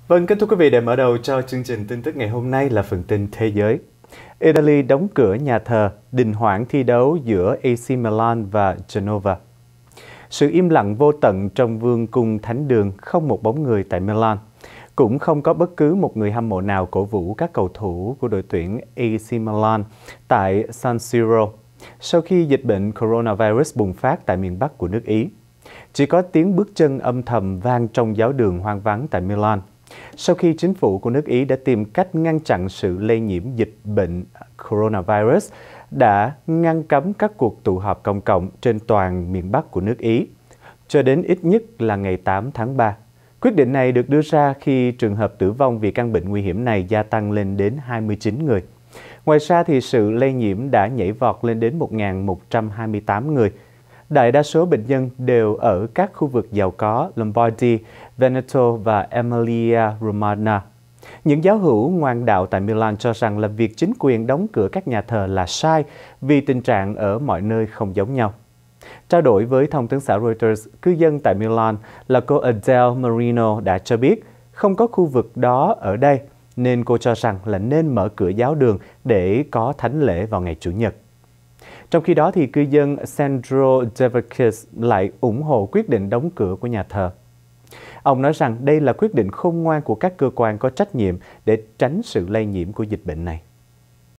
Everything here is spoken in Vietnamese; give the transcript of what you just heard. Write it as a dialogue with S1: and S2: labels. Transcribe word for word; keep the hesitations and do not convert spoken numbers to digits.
S1: Vâng, kính thưa quý vị, để mở đầu cho chương trình tin tức ngày hôm nay là phần tin thế giới. Italy đóng cửa nhà thờ, đình hoãn thi đấu giữa a xê Milan và Genova. Sự im lặng vô tận trong vương cung thánh đường, không một bóng người tại Milan. Cũng không có bất cứ một người hâm mộ nào cổ vũ các cầu thủ của đội tuyển a xê Milan tại San Siro sau khi dịch bệnh coronavirus bùng phát tại miền Bắc của nước Ý. Chỉ có tiếng bước chân âm thầm vang trong giáo đường hoang vắng tại Milan, sau khi chính phủ của nước Ý đã tìm cách ngăn chặn sự lây nhiễm dịch bệnh coronavirus, đã ngăn cấm các cuộc tụ họp công cộng trên toàn miền Bắc của nước Ý, cho đến ít nhất là ngày tám tháng ba. Quyết định này được đưa ra khi trường hợp tử vong vì căn bệnh nguy hiểm này gia tăng lên đến hai mươi chín người. Ngoài ra, thì sự lây nhiễm đã nhảy vọt lên đến một nghìn một trăm hai mươi tám người. Đại đa số bệnh nhân đều ở các khu vực giàu có Lombardy, Veneto và Emilia-Romagna. Những giáo hữu ngoan đạo tại Milan cho rằng là việc chính quyền đóng cửa các nhà thờ là sai vì tình trạng ở mọi nơi không giống nhau. Trao đổi với thông tấn xã Reuters, cư dân tại Milan là cô Adele Marino đã cho biết không có khu vực đó ở đây, nên cô cho rằng là nên mở cửa giáo đường để có thánh lễ vào ngày Chủ nhật. Trong khi đó, thì cư dân Sandro Devakis lại ủng hộ quyết định đóng cửa của nhà thờ. Ông nói rằng đây là quyết định khôn ngoan của các cơ quan có trách nhiệm để tránh sự lây nhiễm của dịch bệnh này.